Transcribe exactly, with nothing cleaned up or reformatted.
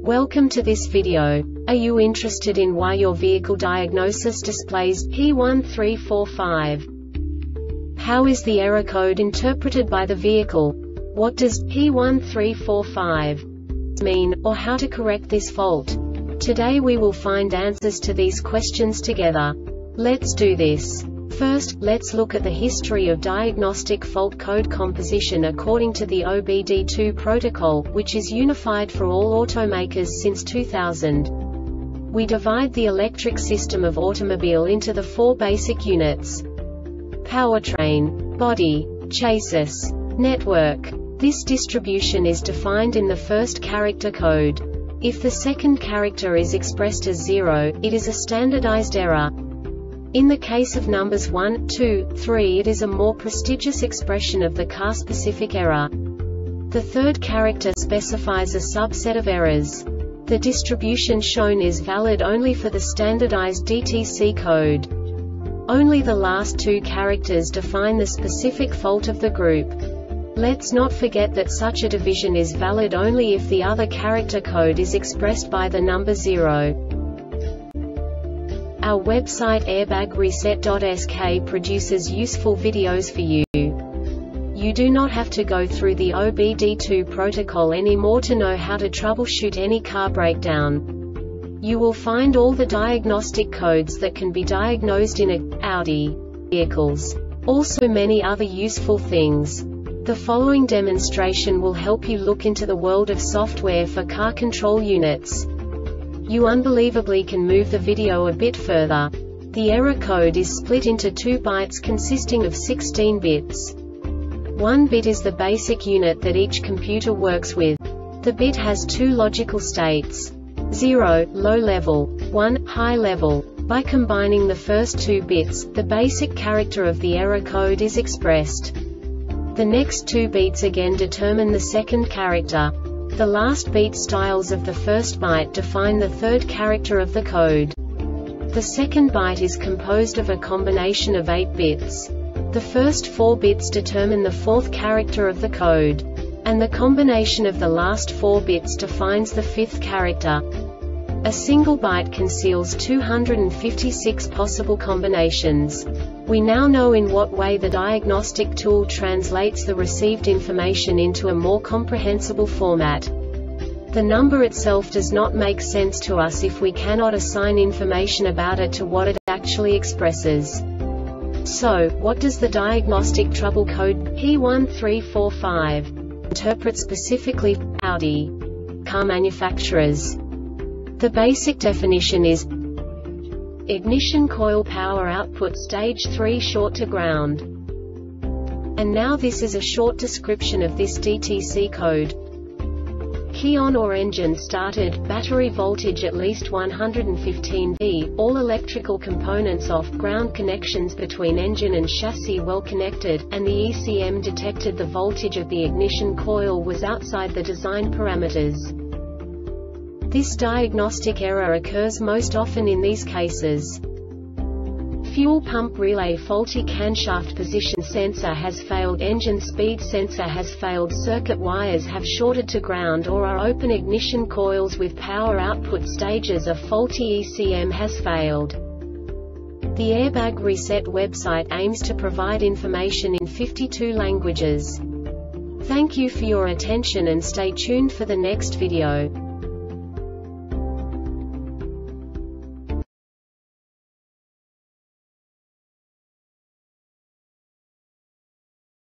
Welcome to this video. Are you interested in why your vehicle diagnosis displays P one three four five? How is the error code interpreted by the vehicle? What does P one three four five mean, or how to correct this fault? Today we will find answers to these questions together. Let's do this. First, let's look at the history of diagnostic fault code composition according to the O B D two protocol, which is unified for all automakers since two thousand. We divide the electric system of automobile into the four basic units: powertrain, body, chassis, network. This distribution is defined in the first character code. If the second character is expressed as zero, it is a standardized error. In the case of numbers one, two, three, it is a more prestigious expression of the car-specific error. The third character specifies a subset of errors. The distribution shown is valid only for the standardized D T C code. Only the last two characters define the specific fault of the group. Let's not forget that such a division is valid only if the other character code is expressed by the number zero. Our website airbag reset dot S K produces useful videos for you. You do not have to go through the O B D two protocol anymore to know how to troubleshoot any car breakdown. You will find all the diagnostic codes that can be diagnosed in a Audi vehicles. Also many other useful things. The following demonstration will help you look into the world of software for car control units. You unbelievably can move the video a bit further. The error code is split into two bytes consisting of sixteen bits. One bit is the basic unit that each computer works with. The bit has two logical states: zero, low level, one, high level. By combining the first two bits, the basic character of the error code is expressed. The next two beats again determine the second character. The last beat styles of the first byte define the third character of the code. The second byte is composed of a combination of eight bits. The first four bits determine the fourth character of the code. And the combination of the last four bits defines the fifth character. A single byte conceals two hundred fifty-six possible combinations. We now know in what way the diagnostic tool translates the received information into a more comprehensible format. The number itself does not make sense to us if we cannot assign information about it to what it actually expresses. So, what does the diagnostic trouble code P one three four five interpret specifically for Audi car manufacturers? The basic definition is ignition coil power output stage three short to ground. And now this is a short description of this D T C code. Key on or engine started, battery voltage at least one hundred fifteen volts, all electrical components off, ground connections between engine and chassis well connected, and the E C M detected the voltage of the ignition coil was outside the design parameters. This diagnostic error occurs most often in these cases: fuel pump relay faulty, camshaft position sensor has failed, engine speed sensor has failed, circuit wires have shorted to ground or are open, ignition coils with power output stages are faulty, E C M has failed. The Airbag Reset website aims to provide information in fifty-two languages. Thank you for your attention and stay tuned for the next video.